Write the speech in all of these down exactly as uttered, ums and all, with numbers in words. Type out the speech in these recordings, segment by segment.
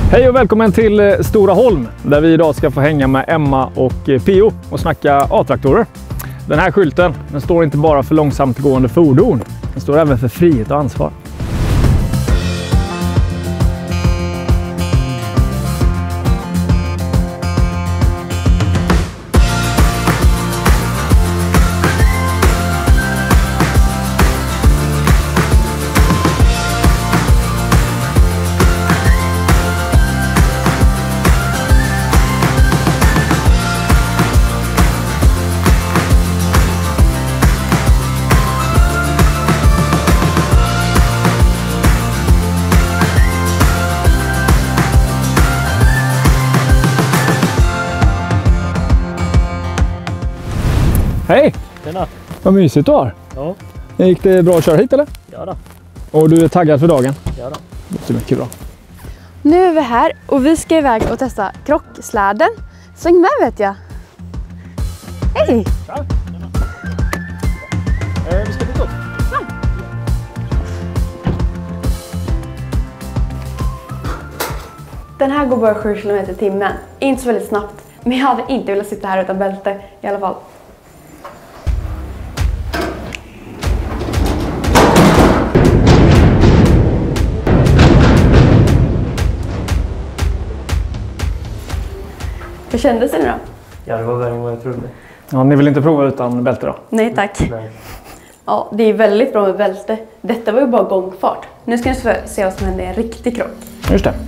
Hej och välkommen till Stora Holm, där vi idag ska få hänga med Emma och Pio och snacka A-traktorer. Den här skylten, den står inte bara för långsamt gående fordon, den står även för frihet och ansvar. Hej! Tjena! Vad mysigt du har. Ja. Gick det bra att köra hit eller? Ja då. Och du är taggad för dagen? Ja då. Det är mycket bra. Nu är vi här och vi ska iväg och testa krocksläden. Sväng med vet jag. Hej! Tja! Eh, vi ska dit upp. Den här går bara sju kilometer i timmen. Inte så väldigt snabbt. Men jag hade inte velat sitta här utan bälte i alla fall. Hur kändes det nu då? Ja, det var värre än vad jag trodde. Ja, ni vill inte prova utan bälte då? Nej tack. Nej. Ja, det är väldigt bra med bälte. Detta var ju bara gångfart. Nu ska ni se vad som händer i en riktig krock. Just det.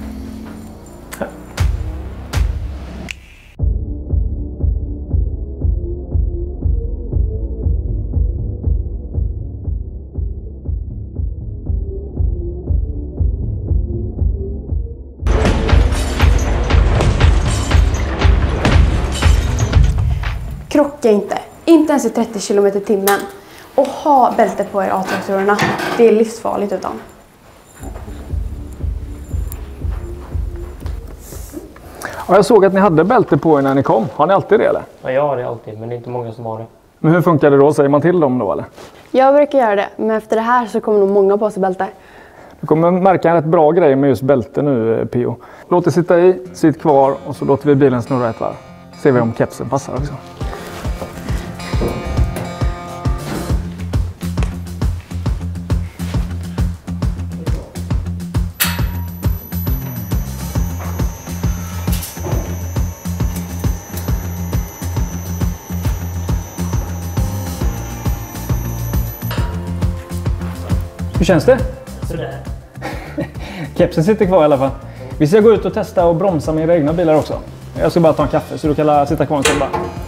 Krocka inte. Inte ens i trettio kilometer i timmen. Och ha bälte på er A-traktorerna. Det är livsfarligt utan. Ja, jag såg att ni hade bälte på er när ni kom. Har ni alltid det eller? Ja, jag har det alltid, men det är inte många som har det. Men hur funkar det då? Säger man till dem då eller? Jag brukar göra det, men efter det här så kommer nog många på sig bälte. Du kommer märka en rätt bra grej med just bälte nu, Pio. Låt det sitta i, sitt kvar och så låter vi bilen snurra ett varv. Ser vi om kepsen passar också. Hur känns det? Sådär. Kepsen sitter kvar i alla fall. Vi ska gå ut och testa och bromsa med era egna bilar också. Jag ska bara ta en kaffe så du kan sitta kvar en stund bara.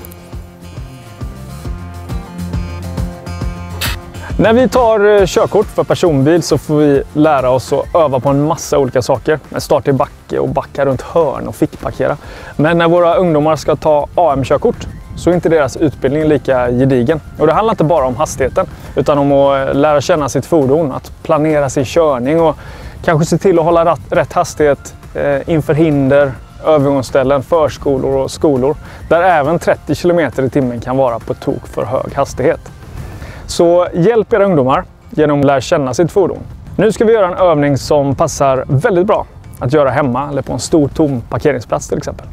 När vi tar körkort för personbil så får vi lära oss att öva på en massa olika saker. Med start i backe och backa runt hörn och fickparkera. Men när våra ungdomar ska ta A M-körkort så är inte deras utbildning lika gedigen. Och det handlar inte bara om hastigheten utan om att lära känna sitt fordon, att planera sin körning och kanske se till att hålla rätt hastighet inför hinder, övergångsställen, förskolor och skolor. Där även trettio kilometer i timmen kan vara på tok för hög hastighet. Så hjälp era ungdomar genom att lära känna sitt fordon. Nu ska vi göra en övning som passar väldigt bra att göra hemma eller på en stor tom parkeringsplats till exempel.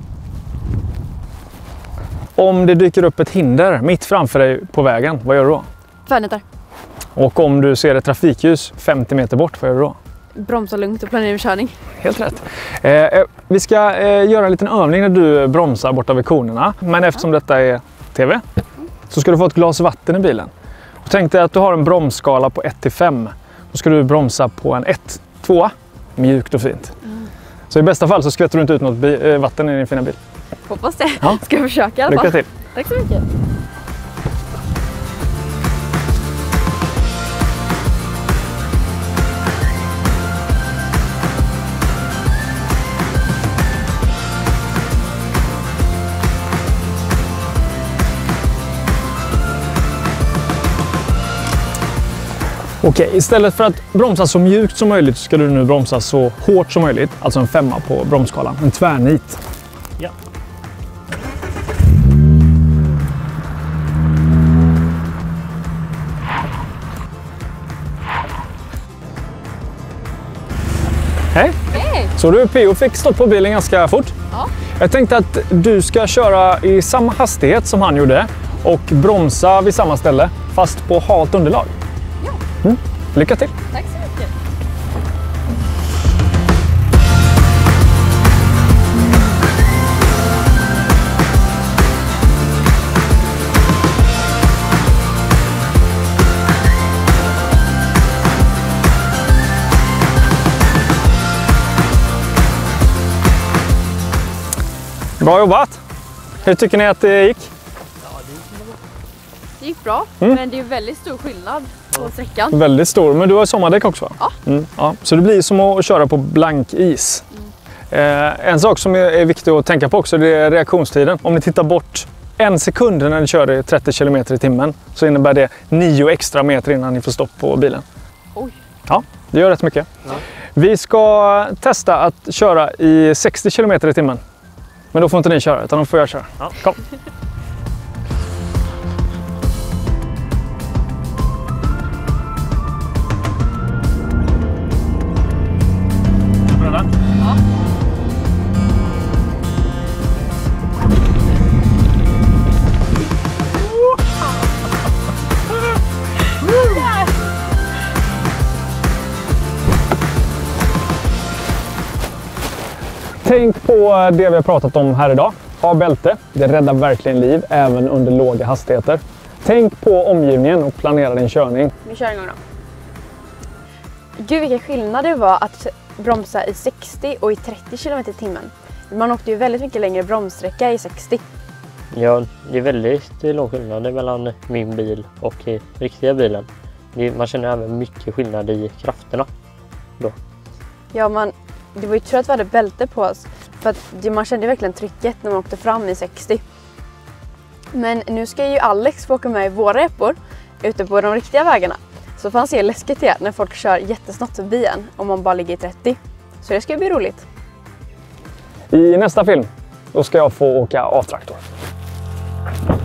Om det dyker upp ett hinder mitt framför dig på vägen, vad gör du då? Tvärnitar. Och om du ser ett trafikljus femtio meter bort, vad gör du då? Bromsa lugnt och planera körning. Helt rätt. Eh, vi ska eh, göra en liten övning när du bromsar borta vid konerna. Men eftersom detta är tv så ska du få ett glas vatten i bilen. Och tänk dig att du har en bromsskala på ett till fem. Då ska du bromsa på en ett, två, mjukt och fint. Mm. Så i bästa fall så skvätter du inte ut något äh, vatten i din fina bil. Hoppas det. Ja. Ska jag försöka i alla fall. Lycka till. Tack så mycket. Okej, istället för att bromsa så mjukt som möjligt ska du nu bromsa så hårt som möjligt. Alltså en femma på bromsskalan. En tvärnit. Ja. Hej! Hej! Så du P O fick stopp på bilen ganska fort. Ja. Jag tänkte att du ska köra i samma hastighet som han gjorde och bromsa vid samma ställe fast på halt underlag. Ja. Mm. Lycka till! Tack så mycket! Bra jobbat! Hur tycker ni att det gick? Det gick bra, Mm. men det är väldigt stor skillnad på sträckan. Väldigt stor, men du har sommardäck också va? Ja. Mm, ja. Så det blir som att köra på blank is. Mm. Eh, en sak som är, är viktig att tänka på också, det är reaktionstiden. Om ni tittar bort en sekund när ni kör i trettio kilometer i timmen så innebär det nio extra meter innan ni får stopp på bilen. Oj. Ja, det gör rätt mycket. Ja. Vi ska testa att köra i sextio kilometer i timmen. Men då får inte ni köra, utan då får jag köra. Ja. Kom! Tänk på det vi har pratat om här idag. Ha bälte. Det räddar verkligen liv, även under låga hastigheter. Tänk på omgivningen och planera din körning. Vi kör en gång då. Gud vilken skillnad det var att bromsa i sextio och i trettio kilometer i timmen. Man åkte ju väldigt mycket längre bromssträcka i sextio. Ja, det är väldigt lång skillnad mellan min bil och eh, riktiga bilen. Det, man känner även mycket skillnad i krafterna då. Ja, man, det var ju tur att vi hade bälte på oss. För att det, man kände verkligen trycket när man åkte fram i sextio. Men nu ska ju Alex få åka med i våra epor ute på de riktiga vägarna. Så får han se läskigt det när folk kör jättesnabbt förbi en om man bara ligger i trettio. Så det ska bli roligt. I nästa film då ska jag få åka A-traktor.